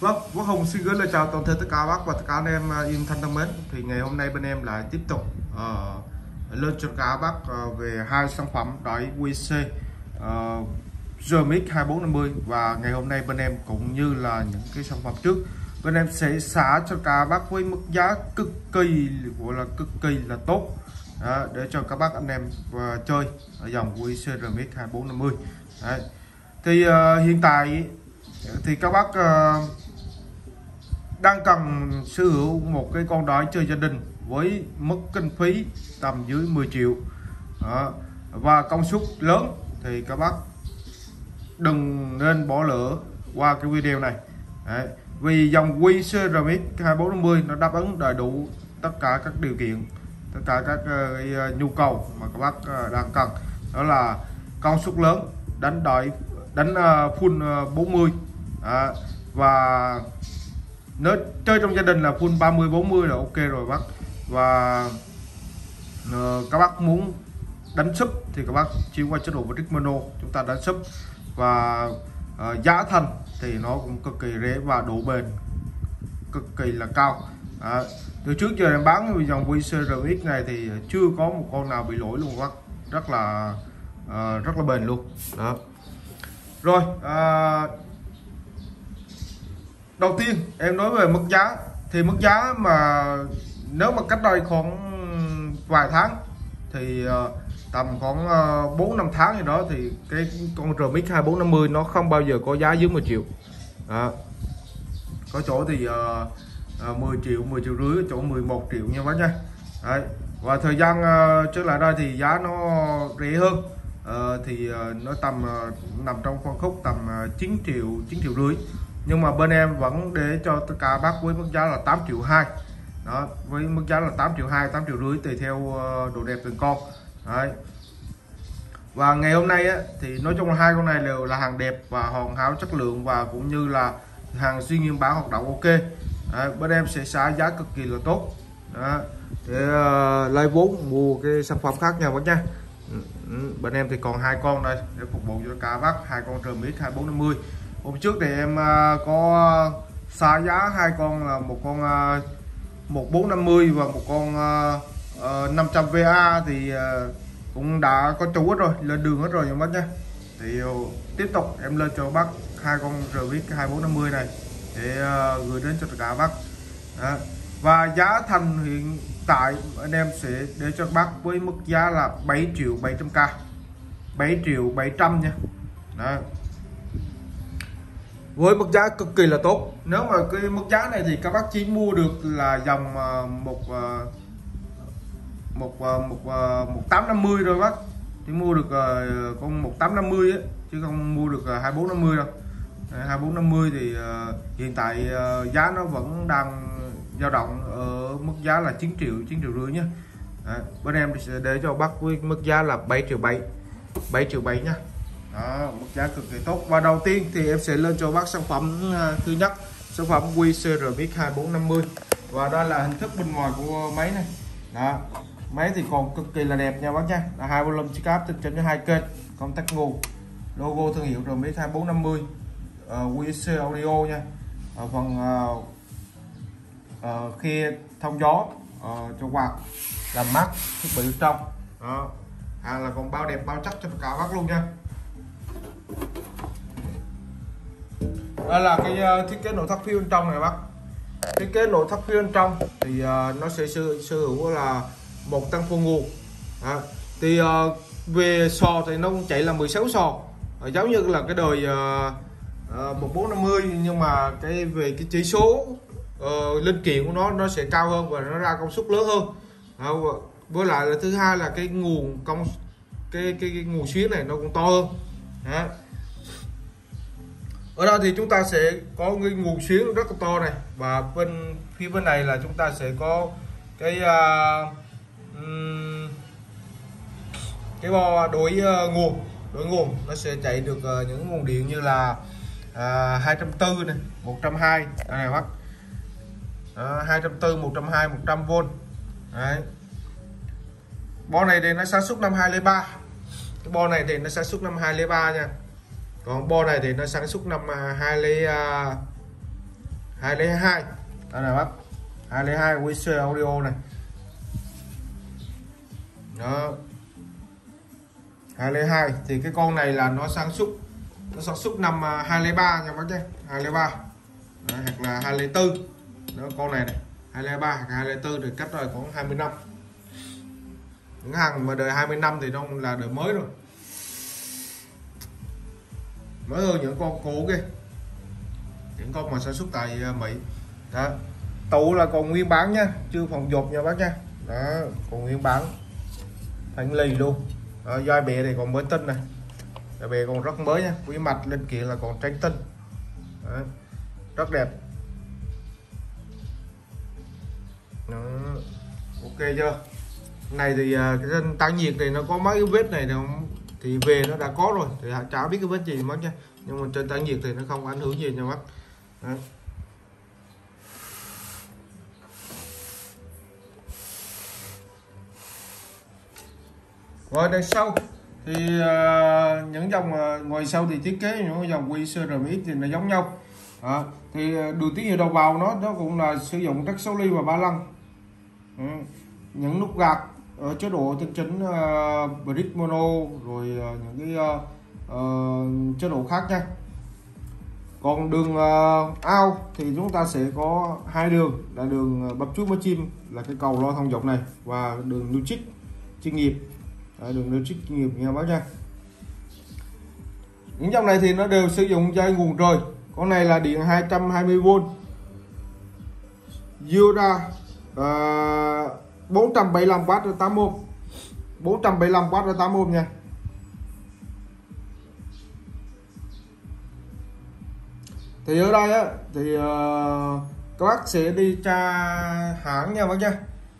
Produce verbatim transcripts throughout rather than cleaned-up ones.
Vâng, Quốc Hùng xin gửi lời chào toàn thể tất cả bác và tất cả anh em yêu thân thân mến. Thì ngày hôm nay bên em lại tiếp tục uh, lên cho cả bác uh, về hai sản phẩm đáy vê xê uh, Remix hai bốn năm mươi. Và ngày hôm nay bên em cũng như là những cái sản phẩm trước, bên em sẽ xả cho cả bác với mức giá cực kỳ gọi là cực kỳ là tốt đó, để cho các bác anh em uh, chơi ở dòng vê xê Remix hai bốn năm mươi. Đấy. Thì uh, hiện tại thì các bác uh, đang cần sở hữu một cái con đáy chơi gia đình với mức kinh phí tầm dưới mười triệu đó, và công suất lớn thì các bác đừng nên bỏ lỡ qua cái video này. Đấy. Vì dòng vê xê Remix hai bốn năm mươi nó đáp ứng đầy đủ tất cả các điều kiện, tất cả các uh, nhu cầu mà các bác uh, đang cần, đó là công suất lớn, đánh đáy đánh uh, full uh, bốn mươi à, và nếu chơi trong gia đình là full ba mươi bốn mươi là ok rồi bác. Và uh, các bác muốn đánh sub thì các bác chuyển qua chế độ Brick Mono, chúng ta đánh sub và uh, giá thành thì nó cũng cực kỳ rẻ và độ bền cực kỳ là cao. À, từ trước giờ em bán dòng vê xê Remix này thì chưa có một con nào bị lỗi luôn bác, rất là uh, rất là bền luôn đó. Rồi uh, đầu tiên em nói về mức giá, thì mức giá mà nếu mà cách đây khoảng vài tháng thì uh, tầm khoảng uh, bốn năm tháng gì đó thì cái con Remix hai bốn năm mươi nó không bao giờ có giá dưới mười triệu. Đó. Có chỗ thì uh, uh, mười triệu, mười triệu rưỡi, chỗ mười một triệu nha bác nha. Đấy. Và thời gian uh, trở lại đây thì giá nó rẻ hơn, uh, thì uh, nó tầm uh, nằm trong phân khúc tầm uh, chín triệu, chín triệu rưỡi. Nhưng mà bên em vẫn để cho tất cả bác với mức giá là tám triệu hai. Đó, với mức giá là tám triệu hai, tám triệu rưỡi tùy theo uh, độ đẹp từng con. Đấy. Và ngày hôm nay á, thì nói chung là hai con này đều là hàng đẹp và hoàn hảo chất lượng và cũng như là hàng duy nguyên bản hoạt động ok. Đấy, bên em sẽ xả giá cực kỳ là tốt. Đó, để uh, lấy vốn mua cái sản phẩm khác nha bác nha. Ừ, bên em thì còn hai con đây để phục vụ cho cả bác, hai con Remix hai bốn năm mươi. Hôm trước thì em uh, có xả giá hai con là một con uh, một bốn năm mươi và một con uh, uh, năm trăm vê a thì uh, cũng đã có chủ hết rồi, lên đường hết rồi nha bác nha. Thì uh, tiếp tục em lên cho bác hai con Remix hai bốn năm mươi này để uh, gửi đến cho tất cả bác. Đó. Và giá thành hiện tại anh em sẽ để cho bác với mức giá là bảy triệu bảy trăm k, bảy triệu bảy trăm nha. Đó. Với mức giá cực kỳ là tốt. Nếu mà cái mức giá này thì các bác chỉ mua được là dòng một một một một tám năm mươi rồi bác, chỉ mua được con một tám năm mươi ấy, chứ không mua được hai bốn năm mươi đâu. Hai bốn năm mươi thì hiện tại giá nó vẫn đang dao động ở mức giá là chín triệu, chín triệu rưỡi nhé. Đấy, bên em sẽ để cho bác với mức giá là bảy triệu bảy, bảy triệu bảy nha. Đó, mức giá cực kỳ tốt. Và đầu tiên thì em sẽ lên cho bác sản phẩm uh, thứ nhất, sản phẩm vê xê Remix hai bốn năm mươi. Và đó là hình thức bên ngoài của máy này. Đó, máy thì còn cực kỳ là đẹp nha bác nha. Là hai volume chiếc áp tinh chỉnh cho hai kênh, công tắc nguồn, logo thương hiệu Remix hai bốn năm mươi, uh, vê xê audio nha. Ở phần uh, uh, khe thông gió uh, cho quạt, làm mát thiết bị bên trong. Đó, à, là còn bao đẹp bao chắc cho cả bác luôn nha. Đây là cái uh, thiết kế nội thất phía bên trong này bác. Thiết kế nội thất phía bên trong thì uh, nó sẽ sở, sở hữu là một tăng phun nguồn. À, thì uh, về sò thì nó cũng chạy là mười sáu sò, uh, giống như là cái đời uh, uh, một bốn năm mươi, nhưng mà cái về cái chỉ số uh, linh kiện của nó nó sẽ cao hơn và nó ra công suất lớn hơn. Uh, với lại là thứ hai là cái nguồn công cái cái, cái nguồn xuyến này nó cũng to hơn. Đó. Ở đây thì chúng ta sẽ có cái nguồn xuyến rất là to này, và bên phía bên này là chúng ta sẽ có cái uh, cái bo đổi uh, nguồn đổi nguồn nó sẽ chạy được uh, những nguồn điện như là uh, hai trăm bốn mươi này, một trăm hai mươi đây này bác. Đó, hai trăm bốn mươi, một trăm hai mươi, một trăm vôn. Đấy. Bo này thì nó sản xuất năm hai không ba. Cái bo này thì nó sản xuất năm hai không ba nha. Còn bo này thì nó sản xuất năm hai hai không hai đây này bác, hai không hai vê xê audio này đó, hai không hai thì cái con này là nó sản xuất nó sản xuất năm hai không ba nha bác nhé, hai không ba đó, hoặc là hai không bốn đó, con này này hai không ba hoặc hai không bốn thì cách rồi khoảng hai mươi năm. Những hàng mà đời hai mươi năm thì nó là đời mới rồi, mới hơn những con cũ kia, những con mà sản xuất tại Mỹ đó. Tủ là còn nguyên bản nha, chưa phòng dột nha bác nha, đó còn nguyên bản thanh lì luôn đó. Doi bè này còn mới tinh này, doi bè còn rất mới nha, quý mạch linh kiện là còn trắng tinh đó, rất đẹp đó. Ok chưa? Này thì cái thân tản nhiệt này nó có mấy cái vết này đâu thì về nó đã có rồi thì chả biết cái vết gì mất nha, nhưng mà trên tản nhiệt thì nó không ảnh hưởng gì nha bác. Đấy. Rồi đằng sau thì uh, những dòng uh, ngoài sau thì thiết kế những dòng quy xê rờ em ích thì nó giống nhau đó. Thì uh, đường tín hiệu đầu vào nó nó cũng là sử dụng các số ly và ba lăng, ừ. Những nút gạt ở chế độ tinh chỉnh uh, bridge mono rồi uh, những cái uh, uh, chế độ khác nha. Còn đường uh, out thì chúng ta sẽ có hai đường là đường bắp chuối mới chim là cái cầu loa thông dọc này và đường logic chuyên nghiệp. Đấy, đường logic chuyên nghiệp nha bác nha. Những dòng này thì nó đều sử dụng dây nguồn trời. Con này là điện hai trăm hai mươi vôn Yoda uh, bốn trăm bảy mươi lăm oát đến tám ohm, bốn trăm bảy mươi lăm oát đến tám ohm nha. Thì ở đây á thì uh, các bác sẽ đi tra hãng nha bác nha.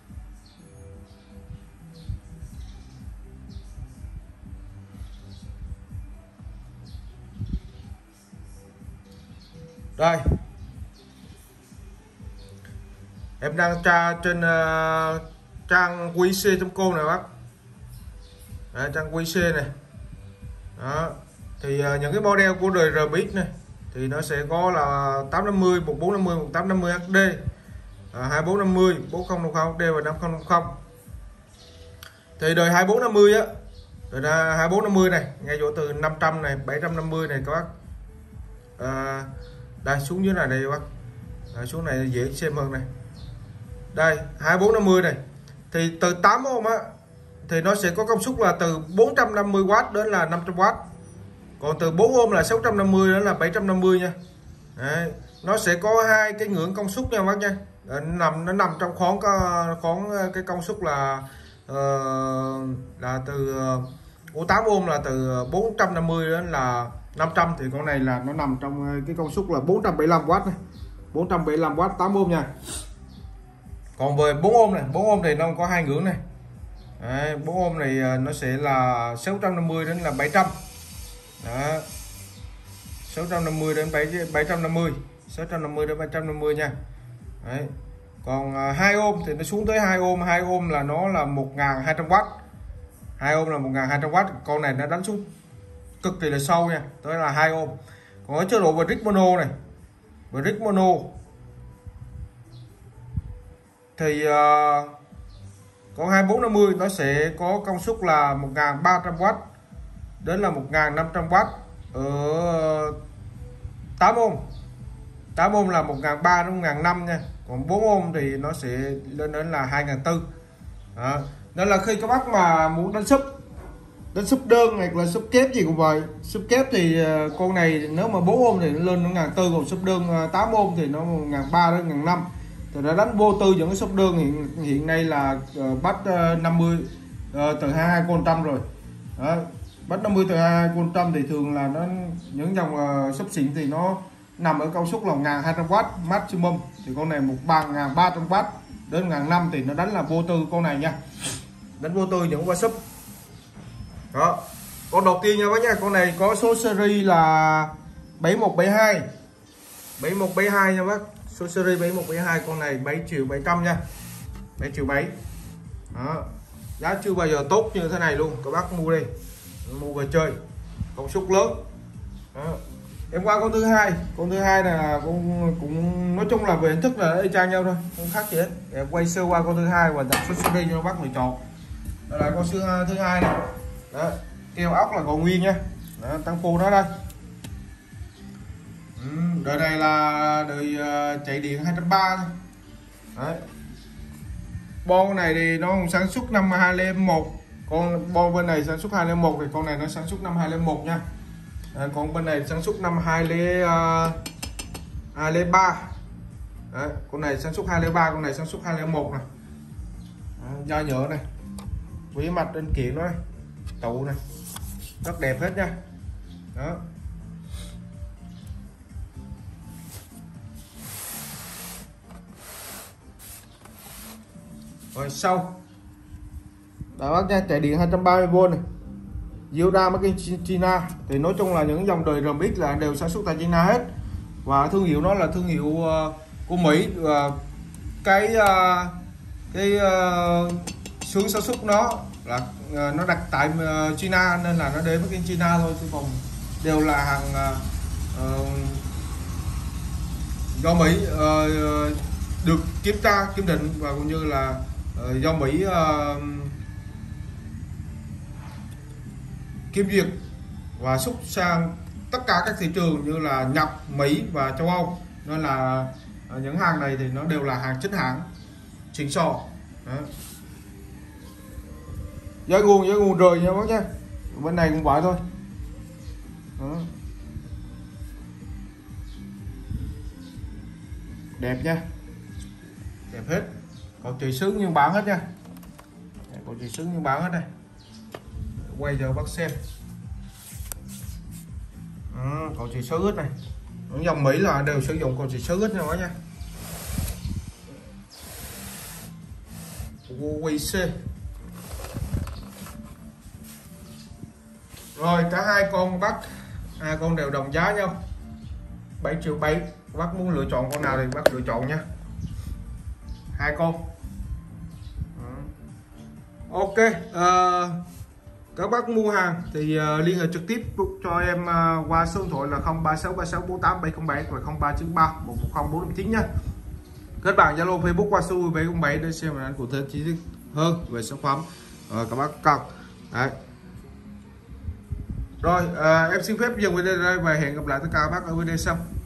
Đây em đang tra trên uh, trang quy xê chấm com này bác. Đấy, trang quy xê này đó. Thì uh, những cái model của đời rờ ích này thì nó sẽ có là tám năm mươi, một bốn năm mươi, một tám năm mươi hát đê, uh, hai bốn năm mươi, bốn không năm không hát đê và năm không năm không. Thì đời hai bốn năm mươi á, đời hai bốn năm mươi này ngay chỗ từ năm trăm này, bảy trăm năm mươi này các bác. Uh, đây xuống dưới này đây bác, đây, xuống này dễ xem hơn này. Đây hai bốn năm mươi này thì từ tám ohm á thì nó sẽ có công suất là từ bốn trăm năm mươi oát đến là năm trăm oát, còn từ bốn ohm là sáu trăm năm mươi đến là bảy trăm năm mươi nha. Đấy, nó sẽ có hai cái ngưỡng công suất nha bác nha. Đấy, nằm nó nằm trong khoản khoản cái công suất là uh, là từ của tám ohm là từ bốn trăm năm mươi đến là năm trăm, thì con này là nó nằm trong cái công suất là bốn trăm bảy mươi lăm oát này, bốn trăm bảy mươi lăm oát tám ohm nha. Còn về bốn ohm này, bốn ohm thì nó có hai ngưỡng này. Đấy, bốn ohm này nó sẽ là sáu trăm năm mươi đến là bảy trăm. Đó. sáu trăm năm mươi đến bảy trăm năm mươi, sáu trăm năm mươi đến bảy trăm năm mươi nha. Đấy. Còn hai ohm thì nó xuống tới hai ohm, hai ohm là nó là một nghìn hai trăm oát. hai ohm là một nghìn hai trăm oát, con này nó đánh xuống cực kỳ là sâu nha, tới là hai ohm. Còn ở chế độ bridge mono này, bridge mono thì uh, con hai bốn năm mươi nó sẽ có công suất là một nghìn ba trăm oát đến là một nghìn năm trăm oát ở tám ohm. tám ohm là một nghìn ba trăm đến một nghìn năm trăm nha. Còn bốn ohm thì nó sẽ lên đến là hai nghìn bốn trăm. Đó. Nên là khi các bác mà muốn đánh sub, đánh sub đơn hoặc là sub kép gì cũng vậy. Sub kép thì uh, con này nếu mà bốn ohm thì nó lên một nghìn bốn trăm, còn sub đơn uh, tám ohm thì nó một nghìn ba trăm đến một nghìn năm trăm. Thì đã đánh vô tư những cái sub đơn hiện hiện nay là uh, bắt uh, năm mươi uh, từ hai mươi hai con trăm rồi. Đó. Bắt năm mươi từ hai mươi hai con trăm thì thường là nó những dòng uh, sub xịn thì nó nằm ở công suất là một nghìn hai trăm oát maximum, thì con này một ba nghìn ba trăm oát đến một nghìn năm trăm thì nó đánh là vô tư con này nha, đánh vô tư những qua sub. Đó, con đầu tiên nha bác nha, con này có số series là bảy một bảy hai, bảy một bảy hai nha bác, số series bảy một bảy hai, con này bảy triệu bảy trăm nha, bảy triệu bảy. Đó, giá chưa bao giờ tốt như thế này luôn, các bác mua đi, mua về chơi, công suất lớn. Đó. Em qua con thứ hai, con thứ hai này là con cũng nói chung là về hình thức là y chang nhau thôi, không khác gì hết. Em quay sơ qua con thứ hai và đặt số xê đê cho nó bác lựa chọn. Đây là con xưa thứ hai này, đó, keo ốc là còn nguyên nha, đó, tăng phô nó đây. Ừ, đời này là đời uh, chạy điện hai trăm ba mươi. Đấy. Bon này thì nó sản xuất năm hai không một, con bon bên này sản xuất hai không một thì con này nó sản xuất năm hai không một nha. Đấy, còn bên này sản xuất năm hai không ba. Đấy, con này sản xuất hai không ba, con này sản xuất hai không một này. Đấy, da nhựa này, vỉ mặt trên kiện đó này, tụ này, rất đẹp hết nha. Đó. Rồi sau đã bác nha, chạy điện hai trăm ba mươi vôn này, Yoda Made in China. Thì nói chung là những dòng đời rờ em ích là đều sản xuất tại China hết, và thương hiệu nó là thương hiệu uh, của Mỹ, và cái uh, cái uh, xưởng sản xuất nó là uh, nó đặt tại uh, China nên là nó để Made in China thôi, chứ còn đều là hàng uh, do Mỹ uh, được kiểm tra kiểm định và cũng như là uh, do Mỹ uh, kiểm duyệt và xuất sang tất cả các thị trường như là Nhật, Mỹ và châu Âu, nên là những hàng này thì nó đều là hàng chính hãng xịn sò. Giá nguồn giá nguồn rời nha bác nhé, bên này cũng vậy thôi. Đó. Đẹp nha, đẹp hết, còn chỉ sướng nhưng bán hết nha, còn chỉ sướng nhưng bán hết đây. Quay cho bác xem. À, còn chỉ số hết này, những dòng Mỹ là đều sử dụng còn chỉ số hết nha bác nha. quy xê. Rồi cả hai con bác, hai con đều đồng giá nhau, bảy triệu bảy. Bác muốn lựa chọn con nào thì bác lựa chọn nha, hai con. Ok, uh, các bác mua hàng thì uh, liên hệ trực tiếp cho em uh, qua số điện thoại là không ba sáu ba sáu bốn tám bảy không bảy và không ba chín ba một một không bốn năm chín nha. Kết bạn Zalo Facebook qua số bảy không bảy để xem hình ảnh cụ thể chi tiết hơn về sản phẩm uh, các bác cần. Đấy. Rồi uh, em xin phép dừng video đây và hẹn gặp lại tất cả các bác ở video sau.